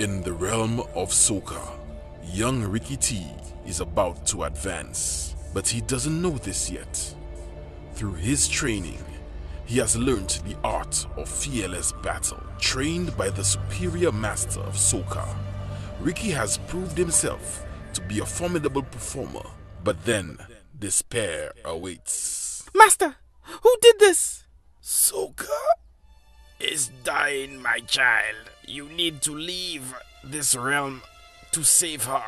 In the realm of Soca, young Ricky T is about to advance, but he doesn't know this yet. Through his training, he has learnt the art of fearless battle. Trained by the superior master of Soca, Ricky has proved himself to be a formidable performer, but then despair awaits. Master, who did this? Soca is dying, my child. You need to leave this realm to save her.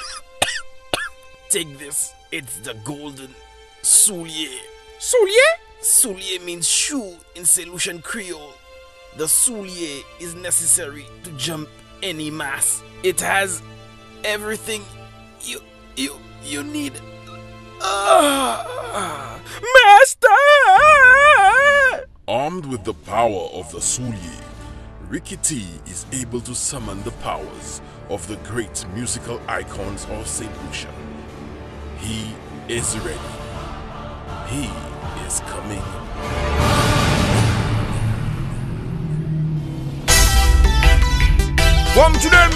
Take this. It's the golden soulier. Soulier? Soulier means shoe in Saint Lucian Creole. The soulier is necessary to jump any mass. It has everything you need. Master! Armed with the power of the soulier, Ricky T is able to summon the powers of the great musical icons of Saint Lucia. He is ready. He is coming. Come to them.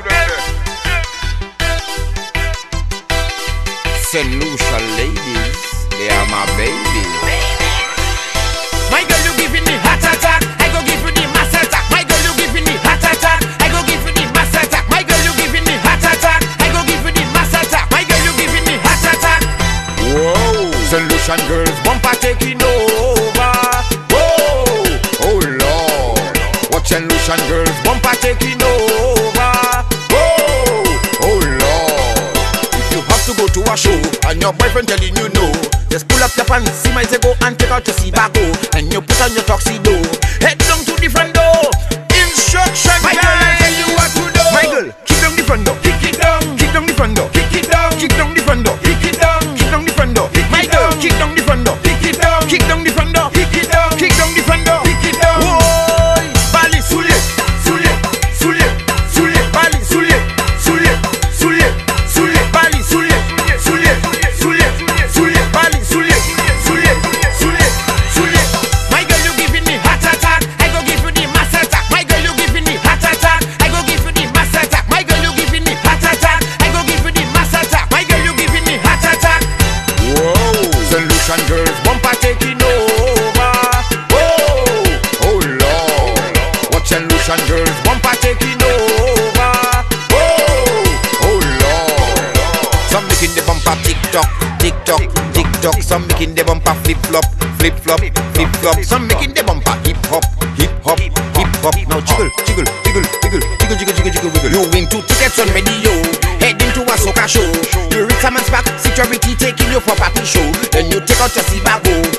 Saint Lucia ladies, they are my babies. My girl, you giving me heart attack. I go give you the mass attack. My girl, you giving me heart attack. I go give you the mass attack. My girl, you giving me heart attack. I go give you the mass attack. My girl, you giving me heart attack. Whoa, Saint Lucian girls bumper taking over. Whoa, oh Lord, watch Saint Lucian girls bumper taking over. Whoa, oh Lord, if you have to go to a show and your boyfriend telling you no, just pull up your pants, see my go and take out your cibago, and you put on your tuxedo. Head down to the front door. Instruction. My girl, I tell you what to do. My girl, kick down the front door. Kick it down. Kick down the front door. Kick it down. Kick down the front door. Kick it down. Kick down the front door. My girl, kick down the front door. Kick it down. Kick down the front door. Kick it down. Kick down the front door. Kick it down. Whoa, Bali Sule, Sule, Sule, Sule, Bali Sule, Sule, Sule, Sule, Bali Sule, Sule, Sule, Sule, Bali Sule, Sule, Sule, Sule. My girl, you giving me heart attack. I go give you the mass attack. My girl, you giving me heart attack. I go give you the mass attack. My girl, you giving me heart attack. I go give you the mass attack. My girl, you giving me heart attack. Whoa, Saint Lucian girls bumper taking over. Whoa, oh Lord, watch Saint Lucian girls bumper taking over. Whoa, oh Lord, some making the bumper tick tock, tick tock, tick tock. Some making the bumper flip flop, flip flop, flip flop. Some making the bumper hip hop, hip hop, hip hop. Now jiggle, jiggle, jiggle, jiggle, jiggle, jiggle, jiggle, jiggle, wiggle. You win 2 tickets on radio, heading to a Soca show. You reach a man's back, security taking you for party show. Then you take out your cibago